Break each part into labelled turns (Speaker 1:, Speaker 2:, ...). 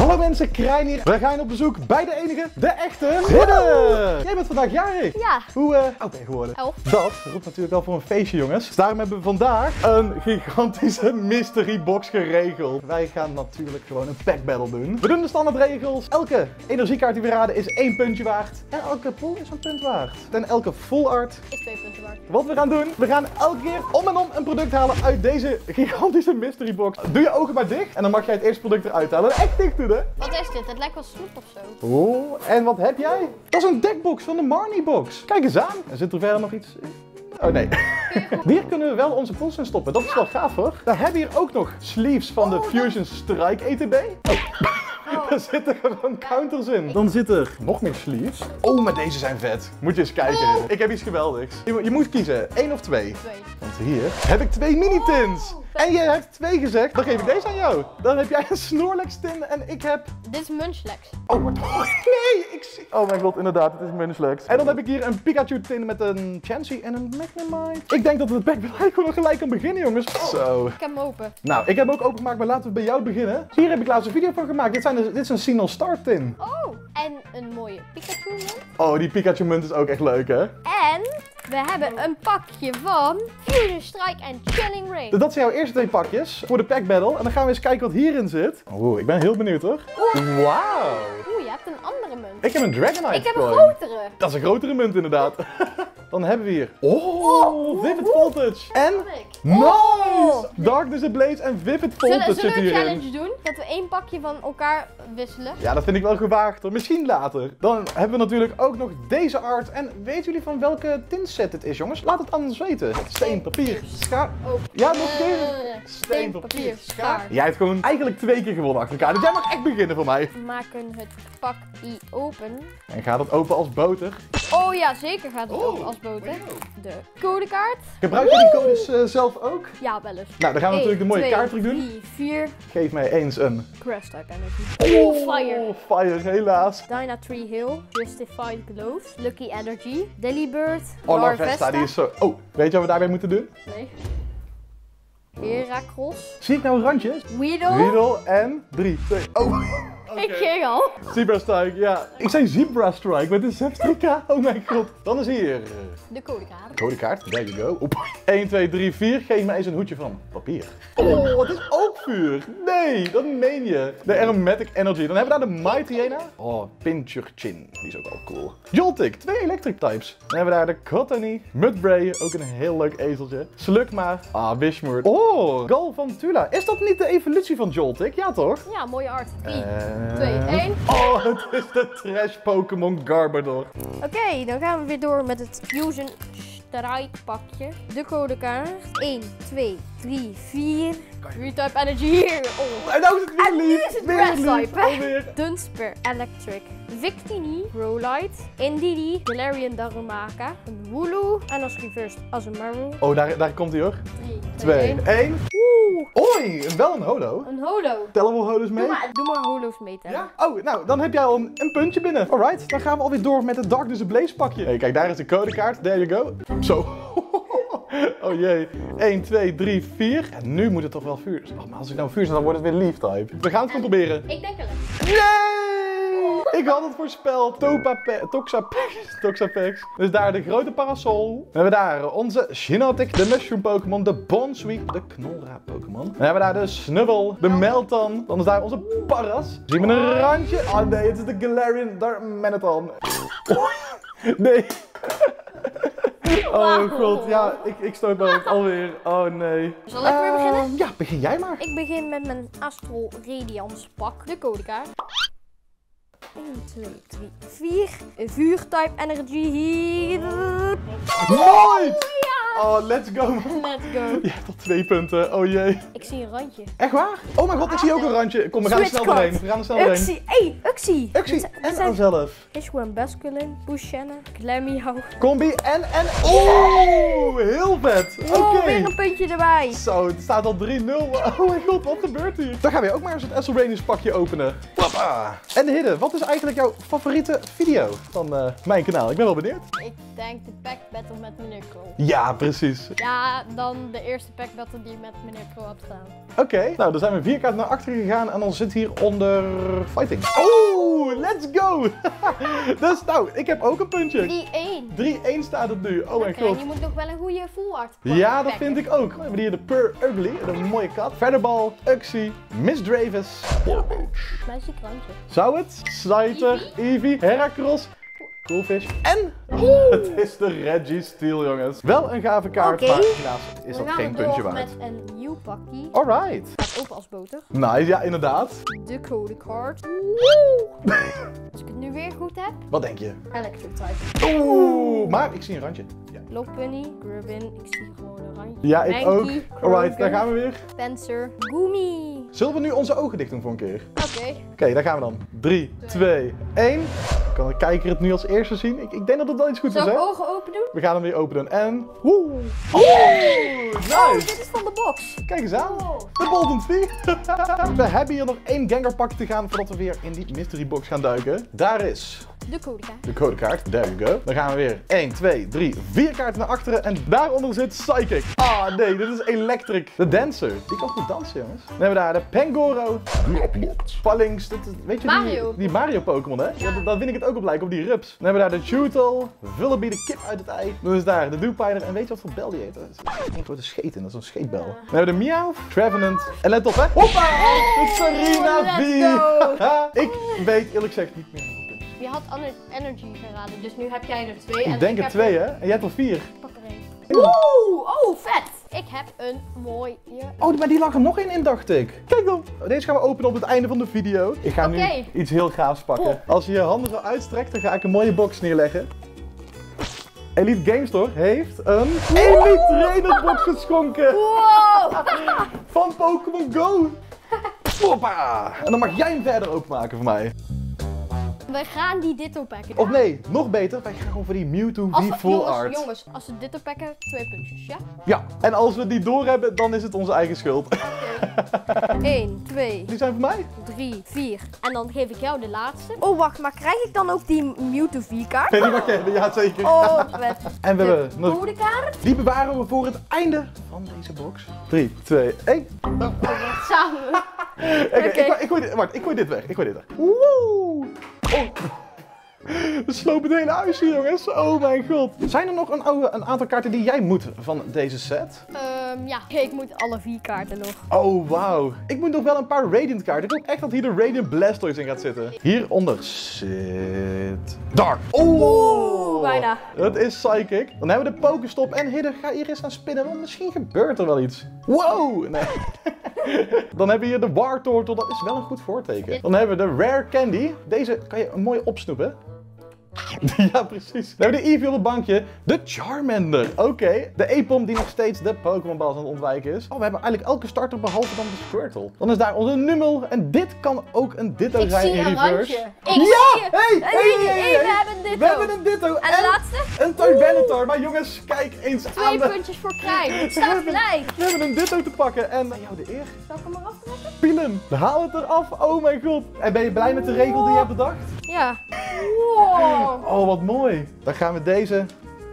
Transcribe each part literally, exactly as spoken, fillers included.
Speaker 1: Hallo mensen, Krijn hier. We gaan op bezoek bij de enige, de echte Ridder. Jij bent vandaag jarig.
Speaker 2: Ja.
Speaker 1: Hoe uh, oud ben je geworden?
Speaker 2: Elf.
Speaker 1: Dat roept natuurlijk wel voor een feestje, jongens. Dus daarom hebben we vandaag een gigantische mystery box geregeld. Wij gaan natuurlijk gewoon een pack battle doen. We doen de standaard regels. Elke energiekaart die we raden is één puntje waard. En elke pool is een punt waard. En elke full art
Speaker 2: Is twee punten waard.
Speaker 1: wat we gaan doen, we gaan elke keer om en om een product halen uit deze gigantische mystery box. Doe je ogen maar dicht en dan mag jij het eerste product eruit halen. Echt dicht doen, hè?
Speaker 2: Wat is dit? Het lijkt wel snoep of zo.
Speaker 1: Oh, en wat heb jij? Dat is een deckbox van de Marnie box. Kijk eens aan. En zit er verder nog iets in? Oh nee. Hier kunnen we wel onze pools in stoppen. Dat is wel gaaf hoor. We hebben hier ook nog sleeves van de Fusion Strike E T B. Oh.
Speaker 2: Oh.
Speaker 1: Daar zitten gewoon counters in. Dan zit er nog meer sleeves. Oh, maar deze zijn vet. Moet je eens kijken.
Speaker 2: Oh.
Speaker 1: Ik heb iets geweldigs. Je, je moet kiezen. één of twee.
Speaker 2: Twee.
Speaker 1: Want hier heb ik twee mini-tins.
Speaker 2: Oh.
Speaker 1: En jij hebt twee gezegd. Dan geef ik deze aan jou. Dan heb jij een Snorlax tin en ik heb...
Speaker 2: Dit is Munchlax.
Speaker 1: Oh, wat... Nee, ik zie... Oh mijn god, inderdaad. Het is Munchlax. En dan heb ik hier een Pikachu tin met een Chansey en een Magnemite. Ik denk dat we het pack gewoon gelijk kan beginnen, jongens.
Speaker 2: Oh.
Speaker 1: Zo.
Speaker 2: Ik heb hem open.
Speaker 1: Nou, ik heb hem ook opengemaakt, maar laten we bij jou beginnen. Hier heb ik laatst een video van gemaakt. Dit, zijn de, dit is een Sinnoh Star tin.
Speaker 2: Oh. En een mooie Pikachu munt.
Speaker 1: Oh, die Pikachu munt is ook echt leuk, hè?
Speaker 2: En we hebben een pakje van Fusion Strike en Chilling Ray.
Speaker 1: Dus dat zijn jouw eerste twee pakjes voor de pack battle. En dan gaan we eens kijken wat hierin zit. Oeh, ik ben heel benieuwd hoor. Wauw.
Speaker 2: Oeh, je hebt een andere munt.
Speaker 1: Ik heb een Dragonite
Speaker 2: Ik heb een
Speaker 1: coin.
Speaker 2: grotere.
Speaker 1: Dat is een grotere munt inderdaad. Dan hebben we hier... Oh, Vivid Voltage. En... Nice!
Speaker 2: Oh.
Speaker 1: Darkness Ablaze en Vivid
Speaker 2: Zullen,
Speaker 1: Voltage
Speaker 2: zullen
Speaker 1: zit
Speaker 2: we een
Speaker 1: hierin.
Speaker 2: challenge doen? Dat we één pakje van elkaar wisselen?
Speaker 1: Ja, dat vind ik wel gewaagd hoor. Misschien later. Dan hebben we natuurlijk ook nog deze art. En weten jullie van welke tintset het is, jongens? Laat het anders weten. Steen, papier, schaar.
Speaker 2: Oh.
Speaker 1: Ja, nog een keer.
Speaker 2: Uh,
Speaker 1: Steen, papier, schaar.
Speaker 2: schaar.
Speaker 1: Jij hebt gewoon eigenlijk twee keer gewonnen achter elkaar. Dus jij mag echt beginnen voor mij.
Speaker 2: We maken het pakje open.
Speaker 1: En gaat het open als boter?
Speaker 2: Oh ja, zeker gaat het
Speaker 1: Oh.
Speaker 2: open als boter. De codekaart.
Speaker 1: Gebruik je die codes uh, zelf ook?
Speaker 2: Ja, wel eens.
Speaker 1: Nou, dan gaan we natuurlijk de mooie
Speaker 2: twee,
Speaker 1: kaarttruc doen.
Speaker 2: drie, vier.
Speaker 1: Geef mij eens een...
Speaker 2: Grass type energy. Oh, fire.
Speaker 1: Oh, fire, helaas.
Speaker 2: Dynatree Hill. Justified Gloves. Lucky Energy. Delibird.
Speaker 1: Oh,
Speaker 2: Larvesta.
Speaker 1: Larvesta, die is zo... Oh, weet je wat we daarbij moeten doen?
Speaker 2: Nee. Heracross.
Speaker 1: Zie ik nou randjes?
Speaker 2: Weedle.
Speaker 1: Riddle en drie, twee... Oh,
Speaker 2: Ik ging al.
Speaker 1: Zebra Strike, ja. Ik zei Zebra Strike met een Zepstrika. Oh mijn god. Dan is hier...
Speaker 2: De codekaart.
Speaker 1: Codekaart, there you go. Oep. één, twee, drie, vier. Geef me eens een hoedje van papier. Oh, het is ook vuur. Nee, dat meen je. De Aromatic Energy. Dan hebben we daar de Mighty Hyena. Oh, Pinchurchin. Die is ook wel cool. Joltik, twee electric types. Dan hebben we daar de Cottony. Mudbray, ook een heel leuk ezeltje. Slugma. Ah, Wishmoor. Oh, Gal van Tula. Is dat niet de evolutie van Joltik? Ja, toch?
Speaker 2: Ja, mooie art. drie,
Speaker 1: Eh,
Speaker 2: twee, één.
Speaker 1: Oh, het is de trash Pokémon Garbodor.
Speaker 2: Oké, dan gaan we weer door met het Fusion Strike pakje. De codekaart. één, twee, drie, vier. Retype Energy hier. Oh.
Speaker 1: En nou is het weer
Speaker 2: En nu
Speaker 1: lief.
Speaker 2: is het
Speaker 1: Weer
Speaker 2: Grass
Speaker 1: lief.
Speaker 2: type, hè?
Speaker 1: Alweer.
Speaker 2: Dunsper Electric. Victini. Rowlight. Indeedee. Galarian Darumaka. Een Wooloo. En als reversed als een Maru.
Speaker 1: Oh, daar, daar komt hij hoor.
Speaker 2: drie,
Speaker 1: Twee, één.
Speaker 2: Oeh.
Speaker 1: Oei, wel een holo.
Speaker 2: Een holo.
Speaker 1: Tellen we holos mee?
Speaker 2: Doe maar, doe maar holo's meetellen.
Speaker 1: Ja? Oh, nou, dan heb jij al een, een puntje binnen. Alright, dan gaan we alweer door met het Darkness Ablaze pakje. Hey, kijk, daar is de codekaart. There you go. Zo. Oh jee. één, twee, drie, vier. En nu moet het toch wel vuur zijn. Oh, maar als ik nou vuur zet, dan wordt het weer Leaf type. We gaan het gewoon proberen.
Speaker 2: Ik denk het.
Speaker 1: Yay! Ik had het voorspeld. Topape- Toxapex. Toxapex. Dus daar de grote parasol. Dan hebben we daar onze Shiinotic, de Mushroom Pokémon, de Bonsweep, de Knolraap Pokémon. Dan hebben we daar de Snubble, de Meltan. Dan is daar onze Paras. Zien we een randje? Oh nee, het is de Galarian Darmanitan. Oh, nee. Oh god, ja, ik, ik stoot me ook alweer. Oh nee.
Speaker 2: Zal ik weer beginnen?
Speaker 1: Uh, ja, begin jij maar.
Speaker 2: Ik begin met mijn Astral Radiance pak. De codekaart. één, twee, drie, vier. Een vuurtype energy hier.
Speaker 1: Nooit!
Speaker 2: Ja!
Speaker 1: Oh, let's go man.
Speaker 2: Let's go.
Speaker 1: Je hebt al twee punten, oh jee.
Speaker 2: Ik zie een randje.
Speaker 1: Echt waar? Oh mijn god, ik zie ook een randje. Kom, we gaan er snel
Speaker 2: Switchcard.
Speaker 1: doorheen. We gaan er snel doorheen.
Speaker 2: Uxie, hey, Uxie.
Speaker 1: Uxie
Speaker 2: Dit
Speaker 1: en
Speaker 2: zijn
Speaker 1: zelf.
Speaker 2: Ishwan Basculin, Bushenna, Glameow.
Speaker 1: Combi en en... Oh, heel vet. Oké.
Speaker 2: Oh, weer een puntje erbij.
Speaker 1: Zo, het staat al drie nul. Oh mijn god, wat gebeurt hier? Dan gaan we ook maar eens het Esselranius pakje openen. Plop. Hoppa. En Hidde, wat is eigenlijk jouw favoriete video van uh, mijn kanaal? Ik ben wel benieuwd.
Speaker 2: Ik denk de pack battle met meneer Crow.
Speaker 1: Ja, precies.
Speaker 2: Ja, dan de eerste pack battle die met meneer Crow had staan.
Speaker 1: Oké, okay, nou dan zijn we vier kaarten naar achteren gegaan en dan zit hier onder fighting. Oh, let's go! Dus nou, ik heb ook een puntje.
Speaker 2: drie één.
Speaker 1: drie één staat het nu, oh mijn
Speaker 2: okay,
Speaker 1: god.
Speaker 2: je moet nog wel een goede full art.
Speaker 1: Ja, dat vind ik ook. We hebben hier de Pur Ugly, een mooie kat. Featherball, Uxie, Miss Dravis,
Speaker 2: Magic randje.
Speaker 1: Zou het? Scyther, Eevee, Heracross, Coolfish en het is de Reggie Steel, jongens. Wel een gave kaart,
Speaker 2: okay.
Speaker 1: maar helaas is dat geen puntje waard.
Speaker 2: met een nieuw pakje.
Speaker 1: Alright.
Speaker 2: Gaat open als boter.
Speaker 1: Nice, ja inderdaad.
Speaker 2: De codecard. Als ik het nu weer goed heb.
Speaker 1: Wat denk je?
Speaker 2: Electric type.
Speaker 1: Oeh, maar ik zie een randje. Ja.
Speaker 2: Lopunny, Grubbin, ik zie gewoon een randje.
Speaker 1: Ja, ik
Speaker 2: Mankey,
Speaker 1: ook. Alright, daar gaan we weer.
Speaker 2: Spencer, Goomy.
Speaker 1: Zullen we nu onze ogen dicht doen voor een keer?
Speaker 2: Oké. Okay.
Speaker 1: Oké, okay, daar gaan we dan. drie, twee, één. Kan de kijker het nu als eerste zien? Ik, ik denk dat het wel iets goed
Speaker 2: Zal
Speaker 1: is, hè?
Speaker 2: ik ogen open doen?
Speaker 1: We gaan hem weer open doen. En... Woe! Oh, nice!
Speaker 2: Oh, dit is van de box.
Speaker 1: Kijk eens aan.
Speaker 2: Oh.
Speaker 1: De Bolton Fee. We hebben hier nog één Gengar pak te gaan voordat we weer in die mystery box gaan duiken. Daar is...
Speaker 2: De codekaart.
Speaker 1: De codekaart, there you go. Dan gaan we weer één, twee, drie, vier kaarten naar achteren en daaronder zit Psychic. Ah nee, dit is Electric. De Dancer. Die kan goed dansen, jongens. Dan hebben we daar de Pangoro. Spallings. Dit is, weet je
Speaker 2: Mario.
Speaker 1: die, die Mario Pokémon, hè? Ja. Daar vind ik het ook op lijken, op die Rups. Dan hebben we daar de Chewtle. Vullaby, de kip uit het ei. Dan is daar de Dewpider. En weet je wat voor bel die heeft? Dat is een grote scheet in, dat is een scheetbel. Ja. Dan hebben we de Meowth, Trevenant. En let op, hè? Hoppa! De Serena V. Ik weet eerlijk gezegd niet meer.
Speaker 2: Je had Energy geraden, dus nu heb jij er twee.
Speaker 1: Ik
Speaker 2: en
Speaker 1: denk
Speaker 2: ik
Speaker 1: er twee, hè? En jij hebt er vier.
Speaker 2: Ik pak er één. Oeh, oh, vet! Ik heb een mooie...
Speaker 1: Oh, maar die lag er nog één in, dacht ik. Kijk dan. Deze gaan we openen op het einde van de video. Ik ga
Speaker 2: okay.
Speaker 1: nu iets heel gaafs pakken. Oh. Als je je handen zo uitstrekt, dan ga ik een mooie box neerleggen. Elite Game Store heeft een Elite Trainer box geschonken.
Speaker 2: Wow!
Speaker 1: Van Pokémon Go. Hoppa! En dan mag jij hem verder openmaken voor mij.
Speaker 2: Wij gaan die Ditto packen.
Speaker 1: Of nee, nog beter, wij gaan gewoon voor die Mewtwo
Speaker 2: als
Speaker 1: V
Speaker 2: we,
Speaker 1: Full
Speaker 2: jongens,
Speaker 1: Art.
Speaker 2: Jongens, als we Ditto pakken, twee puntjes, ja?
Speaker 1: Ja, en als we die door hebben, dan is het onze eigen schuld.
Speaker 2: Okay. één, twee,
Speaker 1: die zijn voor mij?
Speaker 2: drie, vier. En dan geef ik jou de laatste. Oh, wacht, maar krijg ik dan ook die Mewtwo V-kaart?
Speaker 1: Nee, die mag je hebben, ja zeker.
Speaker 2: Oh, vet.
Speaker 1: En we
Speaker 2: de
Speaker 1: hebben nog...
Speaker 2: codekaart.
Speaker 1: Die bewaren we voor het einde van deze box. drie, twee, één.
Speaker 2: Oh, samen.
Speaker 1: Oké, okay, okay. ik, ik, dit, wacht, ik gooi dit weg. Ik gooi dit weg. Woe! Oh. We slopen het hele huis hier, jongens. Oh mijn god. Zijn er nog een, oude, een aantal kaarten die jij moet van deze set?
Speaker 2: Um, ja, ik moet alle vier kaarten nog.
Speaker 1: Oh, wauw. Ik moet nog wel een paar Radiant kaarten. Ik hoop echt dat hier de Radiant Blastoise in gaat zitten. Hieronder zit... Dark. Oh,
Speaker 2: Oeh, bijna.
Speaker 1: Dat is Psychic. Dan hebben we de Pokestop en Hidde. Ga hier eens aan spinnen, want misschien gebeurt er wel iets. Wow. Nee. Dan hebben we hier de Wartortle. Dat is wel een goed voorteken. Dan hebben we de Rare Candy. Deze kan je mooi opsnoepen. Ja, precies. Dan hebben we de Eevee op het bankje. De Charmander. Oké. Okay. De Aipom die nog steeds de Pokémon Balls aan het ontwijken is. Oh, we hebben eigenlijk elke starter behalve dan de Squirtle. Dan is daar onze Numel. En dit kan ook een Ditto
Speaker 2: ik
Speaker 1: zijn
Speaker 2: zie
Speaker 1: in
Speaker 2: een
Speaker 1: reverse.
Speaker 2: Randje. Ik
Speaker 1: ja!
Speaker 2: zie
Speaker 1: Hey, hey, hey, hey, hey.
Speaker 2: We hebben een Ditto.
Speaker 1: We hebben een Ditto.
Speaker 2: En de laatste?
Speaker 1: Een Tyranitar. Maar jongens, kijk eens
Speaker 2: Twee
Speaker 1: aan de...
Speaker 2: puntjes voor Krijn. Het staat gelijk.
Speaker 1: We hebben een Ditto te pakken. En bij jou de eer.
Speaker 2: Zal ik hem eraf trekken?
Speaker 1: Pielen. Haal het eraf. Oh mijn god. En ben je blij met de regel die je hebt bedacht?
Speaker 2: Ja. Wow.
Speaker 1: Oh, wat mooi. Dan gaan we deze...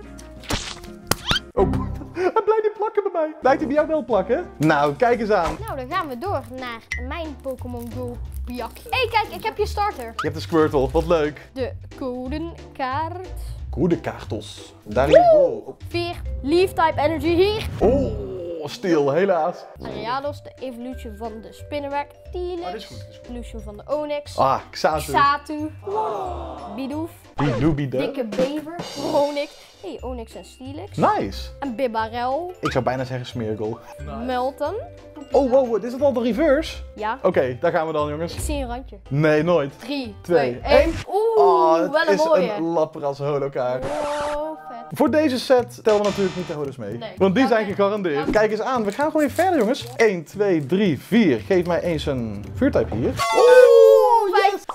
Speaker 1: Oh, hij blijft niet plakken bij mij. Blijft hij bij jou wel plakken? Nou, kijk eens aan.
Speaker 2: Nou, dan gaan we door naar mijn Pokémon Go jakje. Hé, hey, kijk, ik heb je starter.
Speaker 1: Je hebt de Squirtle, wat leuk.
Speaker 2: De codekaart.
Speaker 1: Codekaartos. Daar is go.
Speaker 2: vier, Leaf Type Energy hier.
Speaker 1: Oh, stil, helaas.
Speaker 2: Ariados, de evolution van de Spinnerack. Telix.
Speaker 1: Oh, dit is goed, dit is goed.
Speaker 2: Evolution van de Onyx.
Speaker 1: Ah, Xatu.
Speaker 2: Xatu. Bidoof.
Speaker 1: Bidoobidoo.
Speaker 2: Dikke Bever. Onyx. Hey, Onyx en Steelix.
Speaker 1: Nice.
Speaker 2: En Bibarel.
Speaker 1: Ik zou bijna zeggen Smeargle.
Speaker 2: Melton.
Speaker 1: Oh, wow, dit is het al de reverse?
Speaker 2: Ja.
Speaker 1: Oké, okay, daar gaan we dan, jongens.
Speaker 2: Ik zie een randje.
Speaker 1: Nee, nooit.
Speaker 2: drie,
Speaker 1: twee,
Speaker 2: twee, één. Oeh,
Speaker 1: oh, het
Speaker 2: wel een
Speaker 1: is
Speaker 2: mooie.
Speaker 1: een lapperas holokaart.
Speaker 2: Wow, vet.
Speaker 1: Voor deze set tellen we natuurlijk niet de hodes mee.
Speaker 2: Nee.
Speaker 1: Want die
Speaker 2: Ja,
Speaker 1: zijn
Speaker 2: nee.
Speaker 1: gegarandeerd.
Speaker 2: Ja.
Speaker 1: Kijk eens aan, we gaan gewoon weer verder, jongens. één, twee, drie, vier. Geef mij eens een vuurtype hier. Oeh, yes!
Speaker 2: Hij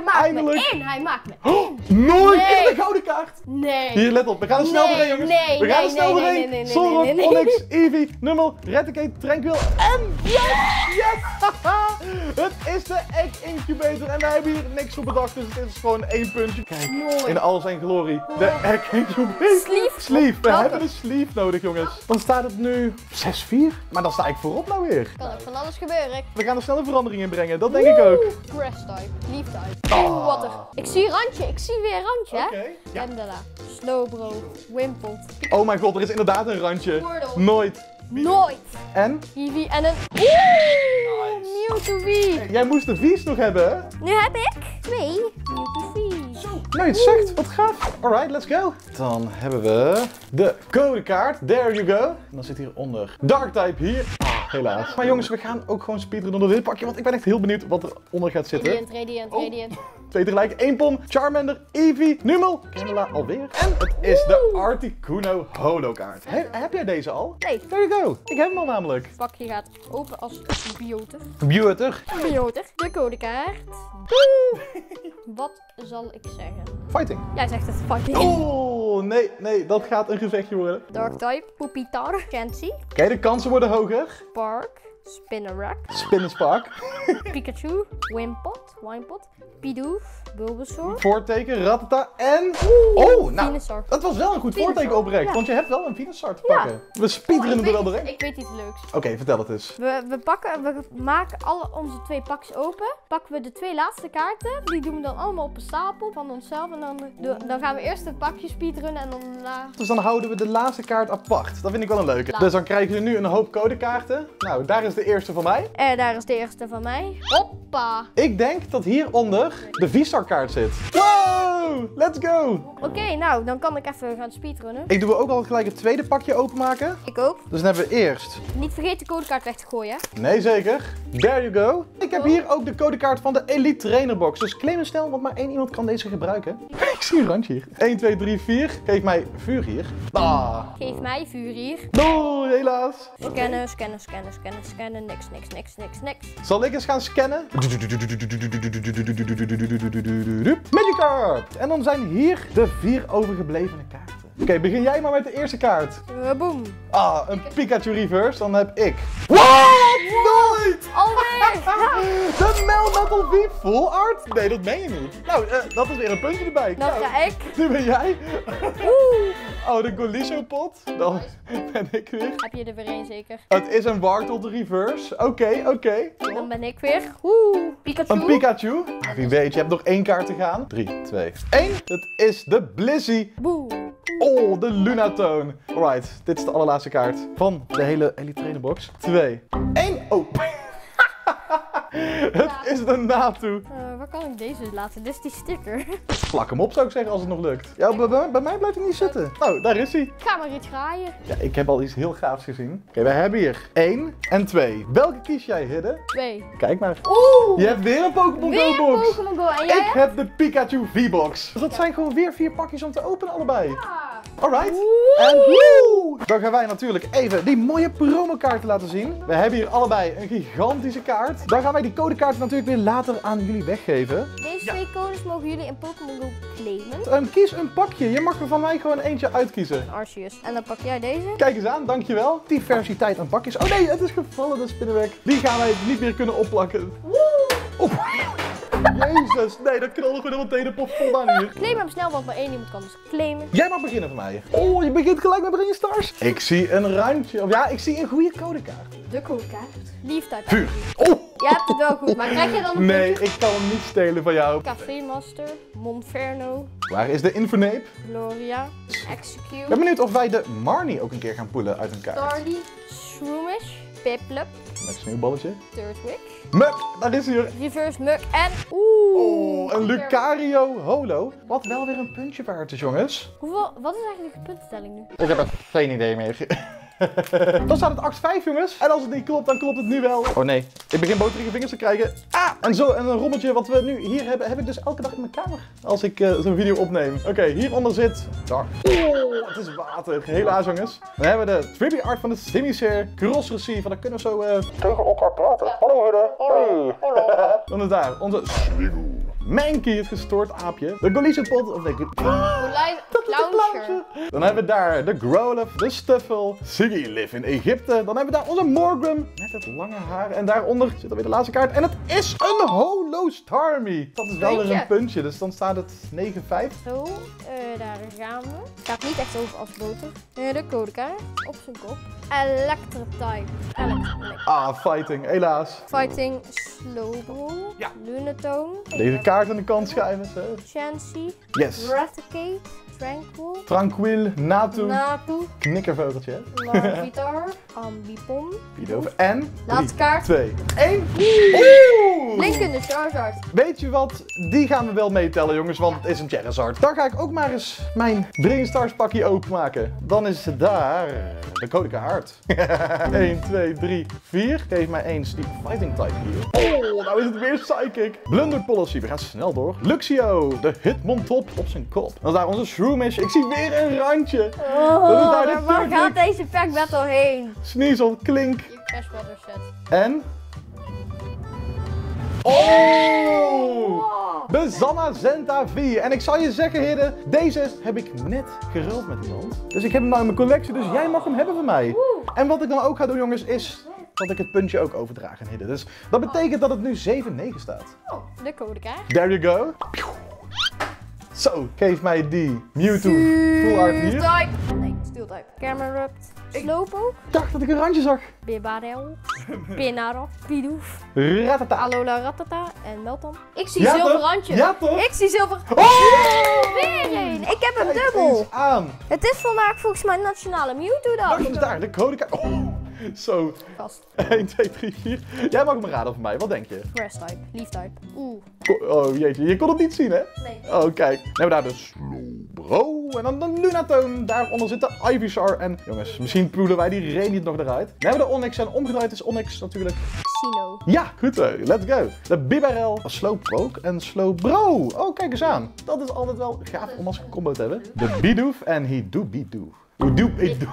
Speaker 2: maakt
Speaker 1: eindelijk.
Speaker 2: me in. Hij maakt me
Speaker 1: Oh,
Speaker 2: in.
Speaker 1: nooit
Speaker 2: Nee.
Speaker 1: is de gouden kaart.
Speaker 2: Nee.
Speaker 1: Hier, let op. We gaan er snel
Speaker 2: Nee,
Speaker 1: doorheen, jongens.
Speaker 2: nee,
Speaker 1: we gaan
Speaker 2: nee,
Speaker 1: er snel
Speaker 2: nee,
Speaker 1: doorheen.
Speaker 2: nee, nee, nee,
Speaker 1: Zorro,
Speaker 2: nee, nee, nee.
Speaker 1: Onyx, Eevee, Nummel, Raticate, Tranquil en yes! Yes! Haha. Het is de Egg Incubator en wij hebben hier niks voor bedacht, dus het is gewoon één puntje. Kijk,
Speaker 2: Mooi.
Speaker 1: in al zijn glorie. De Egg Incubator.
Speaker 2: Sleeve.
Speaker 1: Sleeve. We
Speaker 2: Welke?
Speaker 1: hebben een sleeve nodig, jongens. Dan staat het nu zes vier, maar dan sta ik voorop nou weer.
Speaker 2: Kan ook van alles gebeuren.
Speaker 1: We gaan er snel een verandering in brengen, dat denk ik ook.
Speaker 2: Grass type. Leaf type. Oeh, wat er. Ik zie randje. Ik zie weer randje, hè?
Speaker 1: Oké. Ja.
Speaker 2: Candela. Slowbro. Wimpelt.
Speaker 1: Oh mijn god, er is inderdaad een randje.
Speaker 2: Squirtle.
Speaker 1: Nooit.
Speaker 2: Nooit.
Speaker 1: En?
Speaker 2: Eevee en een... Oeh, Mewtwo V.
Speaker 1: Jij moest de V's nog hebben, hè?
Speaker 2: Nu heb ik twee Mewtwo V's.
Speaker 1: Nou, je het zegt. Wat gaaf. Alright, let's go. Dan hebben we de codekaart. There you go. En dan zit hieronder Dark type hier. Ah, helaas. Maar jongens, we gaan ook gewoon speedrunnen door dit pakje, want ik ben echt heel benieuwd wat eronder gaat zitten.
Speaker 2: Radiant, Radiant,
Speaker 1: Oh.
Speaker 2: Radiant.
Speaker 1: Twee tegelijk. Eén pom, Charmander, Eevee, Numel, Candela alweer. En het is de Articuno holokaart. He, heb jij deze al?
Speaker 2: Nee.
Speaker 1: There you go. Ik heb hem al namelijk.
Speaker 2: Het pakje gaat open als bioter.
Speaker 1: Beauter.
Speaker 2: Bioter. De codekaart. Wat zal ik zeggen?
Speaker 1: Fighting.
Speaker 2: Jij zegt het fighting.
Speaker 1: Oh, nee, nee, dat gaat een gevechtje worden.
Speaker 2: Dark type. Pupitar. Kenzie.
Speaker 1: Oké, de kansen worden hoger.
Speaker 2: Park. Spinnerack.
Speaker 1: Spinnenspark.
Speaker 2: Pikachu. Wimpot. Winepot. Pidoof. Bulbasaur.
Speaker 1: Voorteken, Rattata en... Oh, nou,
Speaker 2: Venusaur.
Speaker 1: dat was wel een goed
Speaker 2: Venusaur,
Speaker 1: voorteken oprecht,
Speaker 2: ja.
Speaker 1: want je hebt wel een Venusaur te
Speaker 2: Ja.
Speaker 1: pakken. We speedrunnen
Speaker 2: Oh,
Speaker 1: er
Speaker 2: ik
Speaker 1: wel
Speaker 2: weet-
Speaker 1: doorheen.
Speaker 2: Ik weet iets leuks.
Speaker 1: Oké, vertel het eens.
Speaker 2: We, we, pakken, we maken alle onze twee pakjes open. Pakken we de twee laatste kaarten. Die doen we dan allemaal op een stapel van onszelf. En dan, do- dan gaan we eerst het pakje speedrunnen en dan daarna...
Speaker 1: Dus dan houden we de laatste kaart apart. Dat vind ik wel een leuke.
Speaker 2: Laat.
Speaker 1: Dus dan krijgen we nu een hoop codekaarten. Nou, daar is de eerste van mij.
Speaker 2: En daar is de eerste van mij. Hoppa!
Speaker 1: Ik denk dat hieronder de V-Star kaart zit. Wow, let's go.
Speaker 2: Oké, nou, dan kan ik even gaan speedrunnen.
Speaker 1: Ik doe ook al gelijk het tweede pakje openmaken.
Speaker 2: Ik ook.
Speaker 1: Dus dan hebben we eerst...
Speaker 2: Niet vergeten de codekaart weg te gooien, hè?
Speaker 1: Nee, zeker. There you go. Ik heb hier ook de codekaart van de Elite Trainer Box. Dus claim hem snel, want maar één iemand kan deze gebruiken. Ik zie een randje hier. één, twee, drie, vier. Geef mij vuur hier. Ah.
Speaker 2: Geef mij vuur hier.
Speaker 1: Doei, helaas.
Speaker 2: Scannen, scannen, scannen, scannen, scannen. Niks, niks, niks, niks, niks.
Speaker 1: Zal ik eens gaan scannen? Magikarp! En dan zijn hier de vier overgeblevene kaarten. Oké, begin jij maar met de eerste kaart.
Speaker 2: Uh, boom.
Speaker 1: Ah, een Pikachu reverse. Dan heb ik... What? Nooit!
Speaker 2: Alweer!
Speaker 1: De Melmetal V full art? Nee, dat meen je niet. Nou, uh, dat is weer een puntje erbij.
Speaker 2: Dan
Speaker 1: Nou,
Speaker 2: ga ik.
Speaker 1: nu ben jij.
Speaker 2: Oeh.
Speaker 1: Oh, de Golisopod. Dan ben ik weer.
Speaker 2: Heb je er weer één zeker?
Speaker 1: Het is een Wartortle reverse. Oké, oké.
Speaker 2: Dan ben ik weer. Oeh. Pikachu.
Speaker 1: Een Pikachu. Ah, wie weet, je hebt nog één kaart te gaan. drie, twee, één. Het is de Blissey.
Speaker 2: Boom.
Speaker 1: Oh, de Lunatone. Alright, dit is de allerlaatste kaart van de hele Elite Trainer Box. twee, één. Oh. Het is de Natu.
Speaker 2: Uh, waar kan ik deze laten? Dit is die sticker.
Speaker 1: Plak hem op, zou ik zeggen, als het nog lukt. Ja, bij, bij- bij mij blijft hij niet zitten. Nou, daar is hij.
Speaker 2: Ik ga maar iets graaien.
Speaker 1: Ja, ik heb al iets heel gaafs gezien. Oké, wij hebben hier één en twee. Welke kies jij, Hidde?
Speaker 2: Twee.
Speaker 1: Kijk maar.
Speaker 2: Oeh.
Speaker 1: Je hebt weer een Pokémon
Speaker 2: Weer
Speaker 1: Go box.
Speaker 2: Pokémon Go. En jij
Speaker 1: Ik
Speaker 2: hebt?
Speaker 1: heb de Pikachu V-box. Dus dat zijn gewoon weer vier pakjes om te openen allebei.
Speaker 2: Ah.
Speaker 1: Alright.
Speaker 2: Woe!
Speaker 1: En woe! Dan gaan wij natuurlijk even die mooie promokaarten laten zien. We hebben hier allebei een gigantische kaart. Dan gaan wij die codekaarten natuurlijk weer later aan jullie weggeven.
Speaker 2: Deze twee codes mogen jullie in Pokémon Go claimen.
Speaker 1: Ehm, kies een pakje. Je mag er van mij gewoon eentje uitkiezen.
Speaker 2: Arceus. En dan pak jij deze.
Speaker 1: Kijk eens aan, dankjewel. Diversiteit aan pakjes. Oh nee, het is gevallen, de spinnenweb. Die gaan wij niet meer kunnen opplakken. Oh. Jezus, nee, dat knalde gewoon helemaal tegen de pot vol aan hier.
Speaker 2: Claim hem snel, want maar één iemand kan dus claimen.
Speaker 1: Jij mag beginnen van mij. Oh, je begint gelijk met Brain Stars. Ik zie een randje. Of ja, ik zie een goede codekaart.
Speaker 2: De codekaart. Leaf type.
Speaker 1: Vuur. Oh.
Speaker 2: Je hebt het wel goed, maar krijg je dan een
Speaker 1: Nee,
Speaker 2: puntje?
Speaker 1: ik kan hem niet stelen van jou.
Speaker 2: Café Master. Monferno.
Speaker 1: Waar is de Infernape?
Speaker 2: Gloria.
Speaker 1: Ik
Speaker 2: Execute.
Speaker 1: ben benieuwd of wij de Marnie ook een keer gaan poelen uit een kaart.
Speaker 2: Starly. Shroomish. Piplup.
Speaker 1: Met een sneeuwballetje.
Speaker 2: Turtwig.
Speaker 1: Muk, daar is hij er.
Speaker 2: Reverse Muk. En oeh.
Speaker 1: Oh, een Lucario Holo. Wat wel weer een puntje waard is, jongens.
Speaker 2: Hoeveel, wat is eigenlijk de puntentelling nu?
Speaker 1: Ik heb er geen idee meer. Dan staat het acht vijf, jongens. En als het niet klopt, dan klopt het nu wel. Oh nee, ik begin boterige vingers te krijgen. Ah, en zo, en een rommeltje wat we nu hier hebben, heb ik dus elke dag in mijn kamer. Als ik uh, zo'n video opneem. Oké, okay, hieronder zit... Daar. Oh, het is water. Helaas, jongens. Dan hebben we de Tribute Art van de Simisair Cross Receiver. Dan kunnen we zo uh, tegen elkaar praten. Hallo, Hudde. Hoi. Dan is daar onze Swiggle. Mankey, het gestoord aapje. De Golisopod, of de
Speaker 2: Clowncher.
Speaker 1: Dan hebben we daar de Growlithe, de Stuffle, Sigilyph in Egypte. Dan hebben we daar onze Morgrem met het lange haar. En daaronder zit alweer de laatste kaart. En het is een Holo Starmie. Dat is wel weer een puntje, dus dan staat het negen vijf.
Speaker 2: Zo, uh, daar gaan we. Staat niet echt over als boter. Uh, de codekaart op zijn kop. Electrotype. Electrotype.
Speaker 1: Ah, Fighting, helaas.
Speaker 2: Fighting, Slowbro.
Speaker 1: Ja.
Speaker 2: Lunatone.
Speaker 1: Deze kaart aan de kant schuiven. Zo.
Speaker 2: Chansey.
Speaker 1: Yes.
Speaker 2: Raticate. Tranquil.
Speaker 1: Tranquil, Natu.
Speaker 2: Natu.
Speaker 1: Knikkervogeltje, hè?
Speaker 2: Larvitar. Ambipom.
Speaker 1: Pidove. En
Speaker 2: Laatste kaart.
Speaker 1: twee, één. Oeh!
Speaker 2: Blinkende Charizard.
Speaker 1: Weet je wat? Die gaan we wel meetellen, jongens, want het is een Charizard. Dan ga ik ook maar eens mijn Brainstars pakje openmaken. Dan is het daar de codekaart. één, twee, drie, vier. Geef mij eens die Fighting type hier. Oh, nou is het weer Psychic. Blunder Policy, we gaan snel door. Luxio, de Hitmontop op zijn kop. Dan is daar onze Shroomish. Ik zie weer een randje.
Speaker 2: Oh,
Speaker 1: Dat is daar de
Speaker 2: waar
Speaker 1: Turtwig.
Speaker 2: gaat deze pack battle heen?
Speaker 1: Sneasel, Klink.
Speaker 2: Je Crash Water set.
Speaker 1: En... Oh! De Zamazenta vier. En ik zal je zeggen, heren, deze heb ik net geruild met iemand. Dus ik heb hem nou in mijn collectie, dus jij mag hem hebben van mij. En wat ik dan ook ga doen, jongens, is dat ik het puntje ook overdraag aan hidden. Dus dat betekent dat het nu zeven negen staat.
Speaker 2: Oh, de codekaart.
Speaker 1: There you go. Zo, geef mij die Mewtwo Full Art hier.
Speaker 2: Type. Nee, Steel type. Camerupt. Slowpoke.
Speaker 1: Ik dacht dat ik een randje zag.
Speaker 2: Bibarel. Pinaro. Pidoof.
Speaker 1: Ratata.
Speaker 2: Alola Rattata en Meltan. Ik zie
Speaker 1: Ja,
Speaker 2: zilver
Speaker 1: toch?
Speaker 2: randje.
Speaker 1: Ja, toch?
Speaker 2: Ik zie zilver.
Speaker 1: Oh!
Speaker 2: Weer een. Ik heb hem
Speaker 1: Kijk
Speaker 2: dubbel.
Speaker 1: eens aan.
Speaker 2: Het is vandaag volgens mij nationale Mewtwo dag.
Speaker 1: Wacht eens daar, de codekaart. Oh, zo.
Speaker 2: Gast.
Speaker 1: één, twee, drie, vier. Jij mag me raden van mij, wat denk je?
Speaker 2: Grass type. Leaf type. Oeh.
Speaker 1: Ko- Oh jeetje, je kon het niet zien hè?
Speaker 2: Nee.
Speaker 1: Oh kijk, dan hebben we daar de Slowbro en dan de Lunatone. Daaronder zit de Ivysaur en jongens, misschien poelen wij die Radiant nog eruit. Dan hebben we de Onix en omgedraaid is Onix natuurlijk.
Speaker 2: Sino.
Speaker 1: Ja, goed zo, let's go. De Bibarel, Slowpoke en Slowbro. Oh, kijk eens aan. Dat is altijd wel gaaf om als combo te hebben. De Bidoof en Hidoobido. Hidoobido.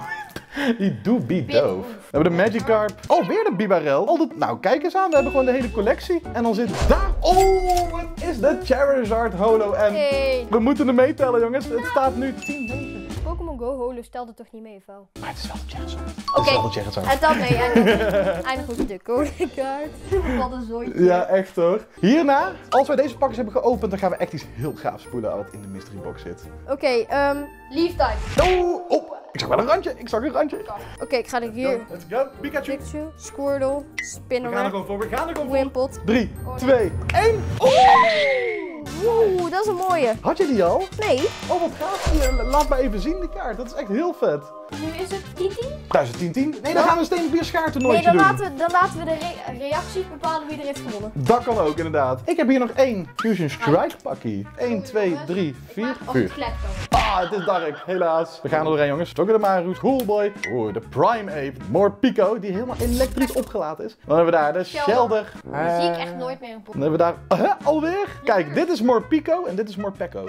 Speaker 1: Hidoobido. We hebben de Magikarp. Oh, weer de Bibarel. Altijd... Nou, kijk eens aan. We hebben gewoon de hele collectie. En dan zit daar... Oh, het is de Charizard Holo. En
Speaker 2: Hey.
Speaker 1: we moeten hem meetellen, jongens. Het staat nu tien negen.
Speaker 2: Pokémon Go Holo stelt het toch niet mee, vuil.
Speaker 1: Maar het is wel de Charizard. Het
Speaker 2: Oké.
Speaker 1: is wel de Charizard.
Speaker 2: En dan nee, eindig, eindig ook de codekaart. Wat een zooitje.
Speaker 1: Ja, echt hoor. Hierna, als wij deze pakjes hebben geopend, dan gaan we echt iets heel gaafs spoelen wat in de mystery box zit.
Speaker 2: Oké, okay, um, Leaf type.
Speaker 1: Oh, oh, ik zag wel een randje. Ik zag een randje.
Speaker 2: Oké, okay, ik ga er hier.
Speaker 1: Let's go. Pikachu.
Speaker 2: Pikachu, Squirtle,
Speaker 1: We gaan er
Speaker 2: Spinner,
Speaker 1: gewoon voor. We gaan er gewoon voor.
Speaker 2: Wimpot.
Speaker 1: drie,
Speaker 2: Oh, nee.
Speaker 1: twee, één.
Speaker 2: Oeh, dat is een mooie.
Speaker 1: Had je die al?
Speaker 2: Nee,
Speaker 1: Oh, wat gaaf. Hier, laat me even zien die kaart. Dat is echt heel vet.
Speaker 2: nu is het tien tien?
Speaker 1: duizend tien tien? Nee, dan gaan we een steenpapier schaar
Speaker 2: Nee,
Speaker 1: toernooitje
Speaker 2: dan
Speaker 1: doen.
Speaker 2: laten, we, dan laten we de re reacties bepalen wie er heeft gewonnen.
Speaker 1: Dat kan ook, inderdaad. Ik heb hier nog één Fusion Strike pakkie. één, twee, drie, vier,
Speaker 2: Of
Speaker 1: vier.
Speaker 2: het klep dan.
Speaker 1: Ah, het is dark, helaas. We gaan er doorheen, jongens. Tokken de Maru's, Coolboy. Oeh, de Prime Ape. Morpico, die helemaal elektrisch opgelaten is. Dan hebben we daar de Shelder.
Speaker 2: Die zie ik echt nooit meer in
Speaker 1: Dan hebben we daar... Huh, alweer? Kijk, dit is Morpico en dit is Morpeko.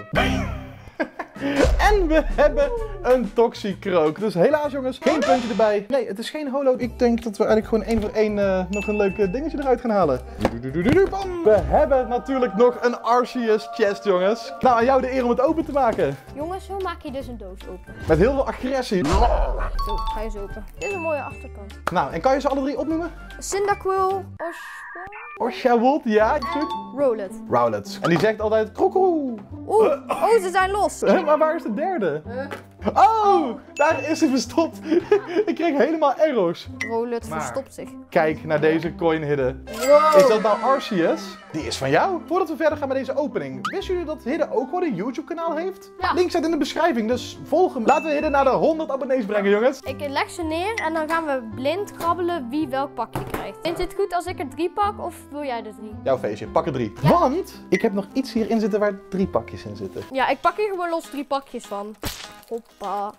Speaker 1: En we hebben een Toxicroak. Dus helaas jongens, geen puntje erbij. Nee, het is geen holo. Ik denk dat we eigenlijk gewoon één voor één uh, nog een leuk uh, dingetje eruit gaan halen. Bam. We hebben natuurlijk nog een Arceus chest, jongens. Nou, aan jou de eer om het open te maken.
Speaker 2: Jongens, zo maak je dus een doos open.
Speaker 1: Met heel veel agressie.
Speaker 2: Zo, ga je eens open. Dit is een mooie achterkant.
Speaker 1: Nou, en kan je ze alle drie opnoemen?
Speaker 2: Cyndaquil, Oshawott
Speaker 1: Oshawott, ja, goed.
Speaker 2: Rowlet.
Speaker 1: Rowlet. En die zegt altijd kroekoe.
Speaker 2: Oeh, oh, ze zijn los.
Speaker 1: Huh, maar waar is de derde?
Speaker 2: Huh?
Speaker 1: Oh, daar is ze verstopt. Ik kreeg helemaal errors.
Speaker 2: Rowlet
Speaker 1: Maar-
Speaker 2: verstopt zich.
Speaker 1: Kijk naar deze coin hidden.
Speaker 2: Wow.
Speaker 1: Is dat nou Arceus? Die is van jou. Voordat we verder gaan met deze opening, wisten jullie dat Hidden ook gewoon een YouTube kanaal heeft?
Speaker 2: Ja.
Speaker 1: Link staat in de beschrijving, dus volg hem. Laten we Hidden naar de honderd abonnees brengen, jongens.
Speaker 2: Ik leg ze neer en dan gaan we blind krabbelen wie welk pakje krijgt. Vindt je het goed als ik er drie pak of wil jij er drie?
Speaker 1: Jouw feestje, pak er drie.
Speaker 2: Ja.
Speaker 1: Want ik heb nog iets hierin zitten waar drie pakjes in zitten.
Speaker 2: Ja, ik pak hier gewoon los drie pakjes van. Hoppa.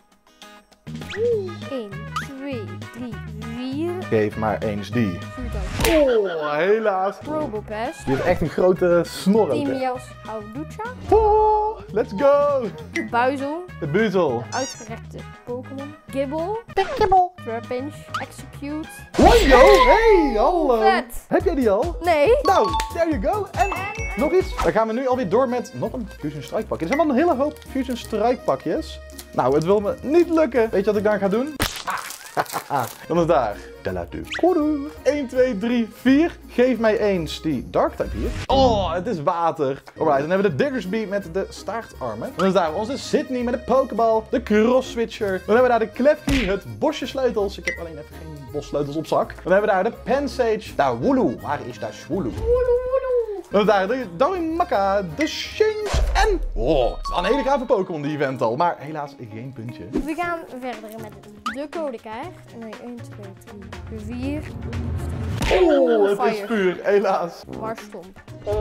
Speaker 2: één, twee, drie, vier.
Speaker 1: Geef maar eens die.
Speaker 2: Vuurtuig.
Speaker 1: Oh, helaas.
Speaker 2: Probopest.
Speaker 1: Die heeft echt een grote snor ook, hè.
Speaker 2: Timios Auducha.
Speaker 1: Oh, let's go.
Speaker 2: Buizel.
Speaker 1: De buzel.
Speaker 2: Uitgerekte Pokémon. Gibble.
Speaker 1: Gibble.
Speaker 2: Trapinch. Execute.
Speaker 1: Wow, hey, hallo.
Speaker 2: Vet.
Speaker 1: Heb jij die al?
Speaker 2: Nee.
Speaker 1: Nou, there you go. En nog iets. Dan gaan we nu alweer door met nog een Fusion Strike pakje. Er zijn wel een hele hoop Fusion Strike pakjes. Nou, het wil me niet lukken. Weet je wat ik dan ga doen? Dan is daar. Della du. één, twee, drie, vier. Geef mij eens die Dark type hier. Oh, het is water. Alright, dan hebben we de Diggersby met de staartarmen. Dan is daar onze Sydney met de Pokeball. De Cross Switcher. Dan hebben we daar de Klefki, het bosje sleutels. Ik heb alleen even geen bossleutels op zak. Dan hebben we daar de Pansage. Daar Wooloo. Waar is daar Wooloo? Dan is daar de Darumaka, de Shinx en... Oh, het is wel een hele gave Pokémon die event al. Maar helaas geen puntje.
Speaker 2: We gaan verder met de codekaart. Nee, één, twee, drie, vier.
Speaker 1: Oh, het is puur, helaas.
Speaker 2: Marstomp.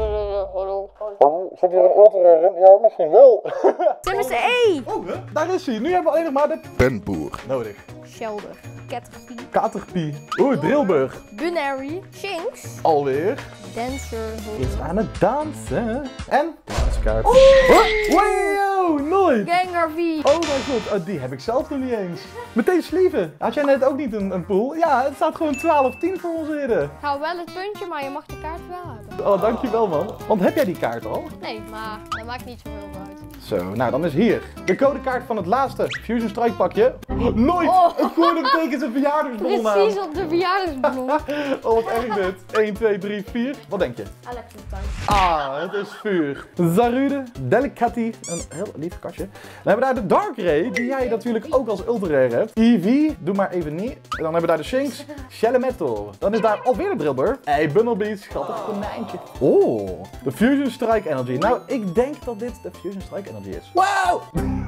Speaker 1: Zit hier een ultra in? Ja, misschien wel.
Speaker 2: Sims E!
Speaker 1: Oh, hè? Daar is hij. Nu hebben we alleen nog maar de penboer nodig.
Speaker 2: Shelder. Caterpie.
Speaker 1: Caterpie. Oeh, Drillbug.
Speaker 2: Bunary. Shinx.
Speaker 1: Alweer.
Speaker 2: Dancer.
Speaker 1: Is aan het dansen. En? De laatste Oh! Wow, nooit.
Speaker 2: Gengar V.
Speaker 1: Oh mijn god, oh, die heb ik zelf nog niet eens. Meteen slieven. Had jij net ook niet een, een pool? Ja, het staat gewoon twaalf tien voor ons ridden.
Speaker 2: Ik hou wel het puntje, maar je mag de kaart wel hebben.
Speaker 1: Oh, dankjewel man. Want heb jij die kaart al?
Speaker 2: Nee, maar dat maakt niet zoveel uit.
Speaker 1: Zo, nou dan is hier de codekaart van het laatste Fusion Strike pakje. Nooit!
Speaker 2: Oh.
Speaker 1: Het goede betekent een verjaardagsbon aan.
Speaker 2: Precies op de verjaardagsballon.
Speaker 1: Oh, wat erg dit. één, twee, drie, vier. Wat denk je?
Speaker 2: Electrotime.
Speaker 1: Ah, het is vuur. Zarude, Delicati, een heel lief katje. Dan hebben we daar de Darkrai, die jij natuurlijk ook als ultra rare hebt. Eevee, doe maar even niet. En dan hebben we daar de Shinx, Shelmetal. Dan is daar alweer een Drillbur. Hey, Bunnelby, schattig konijntje. Oh, de Fusion Strike Energy. Nou, ik denk dat dit de Fusion Strike Energy is. Wow!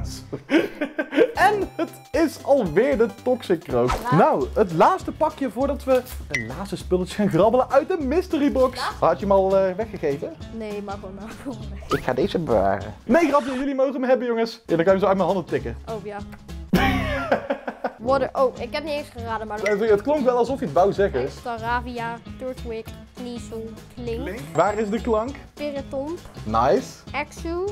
Speaker 1: En het is alweer de Toxic Croak. Nou, het laatste pakje voordat we de laatste spulletjes gaan grabbelen uit de Mystery Box. Had je hem al uh, weggegeven?
Speaker 2: Nee, maar gewoon nou.
Speaker 1: Ik ga deze bewaren. Nee, grapje, jullie mogen hem hebben, jongens. Ja, dan kan je hem zo uit mijn handen tikken.
Speaker 2: Oh ja. Water. Oh, ik heb niet eens geraden, maar...
Speaker 1: Het, het klonk wel alsof je het wou zeggen.
Speaker 2: Staravia, Turtwig, Kneasel, Klink,
Speaker 1: Waar is de klank?
Speaker 2: Spiritomb,
Speaker 1: Nice.
Speaker 2: Exu.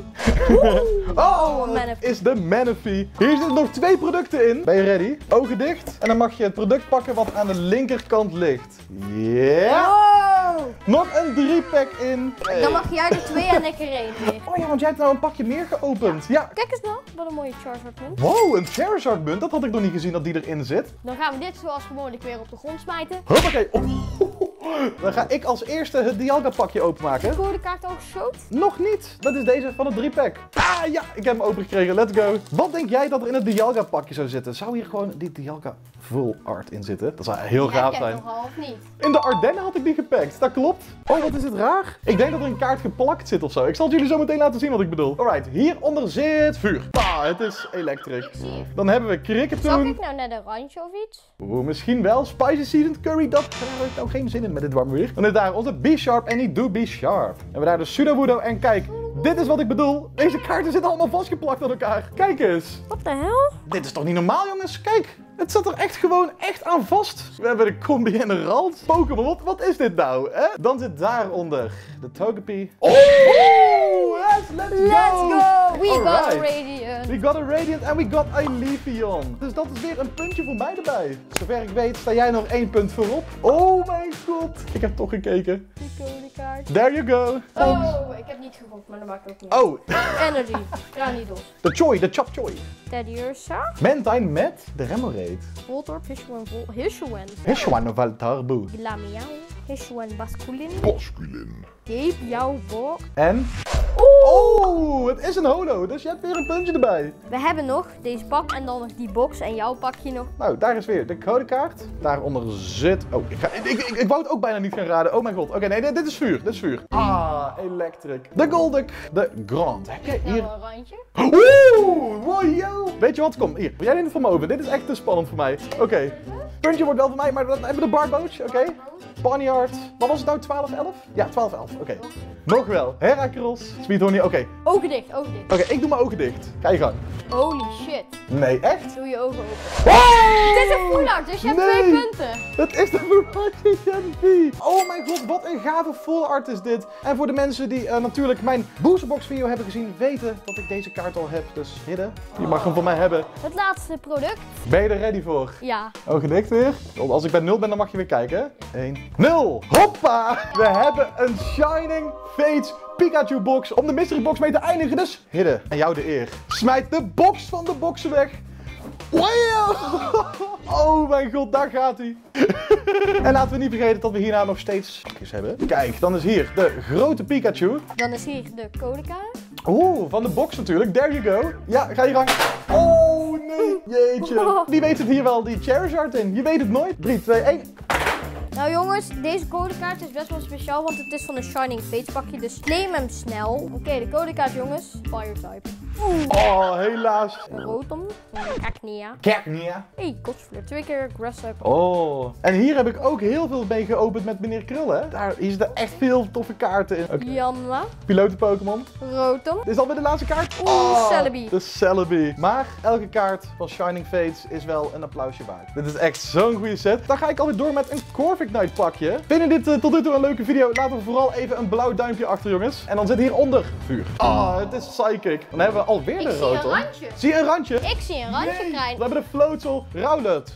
Speaker 1: Oh,
Speaker 2: Manaphy.
Speaker 1: het is de Manaphy. Hier zitten nog twee producten in. Ben je ready? Ogen dicht. En dan mag je het product pakken wat aan de linkerkant ligt. Yeah.
Speaker 2: Wow!
Speaker 1: Nog een drie pack in.
Speaker 2: Dan mag jij er twee en ik er één weer.
Speaker 1: Oh ja, want jij hebt nou een pakje meer geopend. Ja.
Speaker 2: Kijk eens nou, wat een mooie Charizard munt.
Speaker 1: Wow, een Charizard munt. Dat had ik nog niet gezien dat die erin zit.
Speaker 2: Dan gaan we dit zoals gewoonlijk weer op de grond smijten.
Speaker 1: Hoppakee. Oh. Dan ga ik als eerste het Dialga pakje openmaken.
Speaker 2: De codekaart ook shoot.
Speaker 1: Nog niet. Dat is deze van het drie pack. Ah ja, ik heb hem opengekregen. Let's go. Wat denk jij dat er in het Dialga pakje zou zitten? Zou hier gewoon die Dialga full art in zitten? Dat zou heel gaaf zijn.
Speaker 2: Heb jij nogal of niet?
Speaker 1: In de Ardennen had ik die gepakt. Dat klopt. Oh, wat is het raar. Ik denk dat er een kaart geplakt zit of zo. Ik zal het jullie zo meteen laten zien wat ik bedoel. Alright, hieronder zit vuur. Ah, het is electric.
Speaker 2: Ik zie het.
Speaker 1: Dan hebben we
Speaker 2: Zag
Speaker 1: Kricketoon.
Speaker 2: ik nou net een randje of iets?
Speaker 1: Oeh, misschien wel. Spicy Seasoned Curry. Dat, daar heb ik nou geen zin in met dit warme weer. Dan is daar onze B-Sharp en die Do B-Sharp. En we hebben daar de Sudowoodo. En kijk, dit is wat ik bedoel. Deze kaarten zitten allemaal vastgeplakt aan elkaar. Kijk eens.
Speaker 2: Wat de hel?
Speaker 1: Dit is toch niet normaal, jongens? Kijk, het zat er echt gewoon echt aan vast. We hebben de Combi en de Rald. Pokémon, wat, wat is dit nou? Hè? Dan zit daaronder de Togepi. Oh, yes, let's go!
Speaker 2: Let's go! We got a
Speaker 1: Alright.
Speaker 2: Radiant.
Speaker 1: We got a Radiant en we got a Leafeon. Dus dat is weer een puntje voor mij erbij. Zover ik weet sta jij nog één punt voorop. Oh mijn god. Ik heb toch gekeken.
Speaker 2: Die codekaart.
Speaker 1: There you go.
Speaker 2: Oh, ik heb niet gegokt, maar dat maakt ook niet.
Speaker 1: Oh,
Speaker 2: Energy. Granidos.
Speaker 1: de Choi, de Chop Choi.
Speaker 2: Teddy Ursa.
Speaker 1: Mantine met de Remoraid.
Speaker 2: Voltorb, Hishuan, Vol Hishuan.
Speaker 1: Hishwan Valtarbu.
Speaker 2: Glamiao. Hishuan Basculin.
Speaker 1: Bosculin.
Speaker 2: Gabe Jouw Bok.
Speaker 1: En? Oh, het is een holo, dus je hebt weer een puntje erbij.
Speaker 2: We hebben nog deze pak en dan nog die box en jouw pakje nog.
Speaker 1: Nou, daar is weer de codekaart. Daaronder zit... Oh, ik, ga... ik, ik, ik, ik wou het ook bijna niet gaan raden. Oh mijn god. Oké, nee, dit, dit is vuur. Dit is vuur. Ah, electric. De Golduck. De Grand. Heb jij hier...
Speaker 2: Nou, een randje.
Speaker 1: Oeh, wow, yo. Weet je wat? Kom, hier. Wil jij dit van me over? Dit is echt te spannend voor mij. Oké. Puntje wordt wel voor mij, maar dan hebben we de Barboach. Oké. Ponyard. Wat was het nou? twaalf elf? Ja, twaalf elf. Oké. Okay. Nog wel. Heracross. Speedhorny. Oké. Okay.
Speaker 2: Ogen dicht, ogen dicht.
Speaker 1: Oké, okay, ik doe mijn ogen dicht. Ga je gang.
Speaker 2: Holy shit.
Speaker 1: Nee, echt?
Speaker 2: Doe je ogen open.
Speaker 1: Oh!
Speaker 2: Het is een full art, dus je hebt
Speaker 1: nee.
Speaker 2: twee punten.
Speaker 1: Het is de Ferrari Gen V. Oh mijn god, wat een gave full art is dit. En voor de mensen die uh, natuurlijk mijn boosterbox video hebben gezien, weten dat ik deze kaart al heb. Dus Hidde, je mag hem van mij hebben.
Speaker 2: Het laatste product.
Speaker 1: Ben je er ready voor?
Speaker 2: Ja.
Speaker 1: Ogen dicht weer. Als ik bij nul ben, dan mag je weer kijken. één, nul. Hoppa! We hebben een Shining Fates Pikachu box om de mystery box mee te eindigen. Dus Hidde, en jou de eer. Smijt de box van de boxen weg. Wow! Oh mijn god, daar gaat hij. En laten we niet vergeten dat we hierna nog steeds pakjes hebben. Kijk, dan is hier de grote Pikachu.
Speaker 2: Dan is hier de codekaart.
Speaker 1: Oeh, van de box natuurlijk. There you go. Ja, ga je gang. Oh nee, jeetje. Wie weet het hier wel, die Charizard in? Je weet het nooit. drie, twee, één.
Speaker 2: Nou jongens, deze codekaart is best wel speciaal, want het is van een Shining Fates pakje, dus claim hem snel. Oké, okay, de codekaart jongens, Fire type. Oeh.
Speaker 1: Oh, helaas.
Speaker 2: Een Rotom, een Cacnea.
Speaker 1: Cacnea.
Speaker 2: Hey, Kotsfleur, twee keer Grasshopper.
Speaker 1: Oh, en hier heb ik ook heel veel mee geopend met meneer Krul, hè. Daar hier zitten echt veel toffe kaarten in. Okay.
Speaker 2: Janma.
Speaker 1: Piloten Pokémon.
Speaker 2: Rotom.
Speaker 1: Dit is alweer de laatste kaart.
Speaker 2: Oeh, oh, Celebi.
Speaker 1: De Celebi. Maar elke kaart van Shining Fates is wel een applausje waard. Dit is echt zo'n goede set. Dan ga ik alweer door met een Corviknight pakje. Vind je dit uh, tot nu toe een leuke video? Laten we vooral even een blauw duimpje achter, jongens. En dan zit hieronder vuur. Ah, oh, het is Psychic. Dan hebben we alweer de Rotom.
Speaker 2: Ik zie een randje.
Speaker 1: Zie je een randje?
Speaker 2: Ik zie een randje
Speaker 1: Yay.
Speaker 2: krijgen.
Speaker 1: We hebben de Floatzel Rowlet.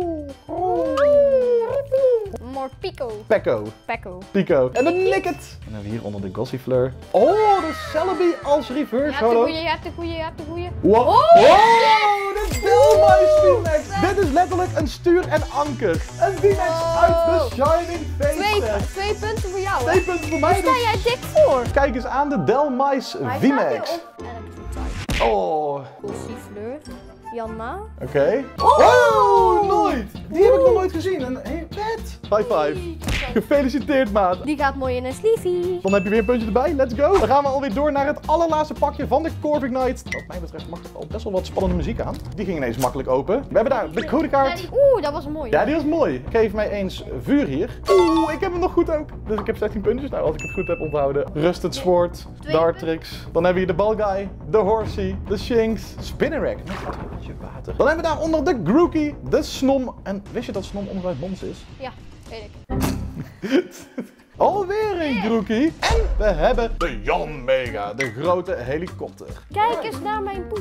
Speaker 2: More Pico.
Speaker 1: Pekko.
Speaker 2: Pekko.
Speaker 1: Pico. En de Nickit. En dan hebben we hier onder de Gossifleur. Oh, de Celebi als reverse.
Speaker 2: Je hebt de goeie, je hebt de goeie, je hebt de goeie.
Speaker 1: Wow.
Speaker 2: Oh,
Speaker 1: wow. De Dhelmise V-Max. Dit is letterlijk een stuur en anker. Een V-Max
Speaker 2: oh.
Speaker 1: uit de Shining Fates.
Speaker 2: Twee, twee punten voor jou, hè?
Speaker 1: Twee punten voor mij.
Speaker 2: Daar sta
Speaker 1: dus.
Speaker 2: jij dik voor.
Speaker 1: Kijk eens aan de Dhelmise V-Max. Oh.
Speaker 2: Gossifleur. Janma.
Speaker 1: Oké. Okay. Oh. oh, nooit. Die heb ik nog nooit gezien. Een hey, pet. High five. Gefeliciteerd, maat.
Speaker 2: Die gaat mooi in een sleevie.
Speaker 1: Dan heb je weer een puntje erbij. Let's go. Dan gaan we alweer door naar het allerlaatste pakje van de Corviknight. Wat mij betreft mag er al best wel wat spannende muziek aan. Die ging ineens makkelijk open. We hebben daar de codekaart.
Speaker 2: Oeh, dat was mooi.
Speaker 1: Ja, die was mooi. Geef mij eens vuur hier. Oeh, ik heb hem nog goed ook. Dus ik heb zestien puntjes. Nou, als ik het goed heb onthouden. Rusted Sword, Dartrix. Dan hebben we hier de Balgai, de Horsey, de Shinx, Spinnerack. Water. Dan hebben we daaronder de Grookey, de Snom. En wist je dat Snom onderuit Mons is?
Speaker 2: Ja, weet ik.
Speaker 1: Alweer een Grookey. En we hebben de Yanmega, de grote helikopter.
Speaker 2: Kijk eens naar mijn poep.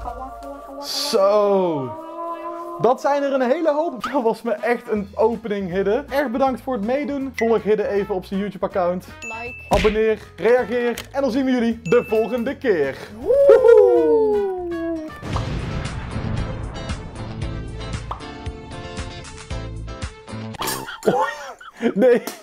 Speaker 1: Zo. Dat zijn er een hele hoop. Dat was me echt een opening, Hidde. Erg bedankt voor het meedoen. Volg Hidde even op zijn YouTube account.
Speaker 2: Like.
Speaker 1: Abonneer, reageer. En dan zien we jullie de volgende keer.
Speaker 2: Woehoe.
Speaker 1: Nee.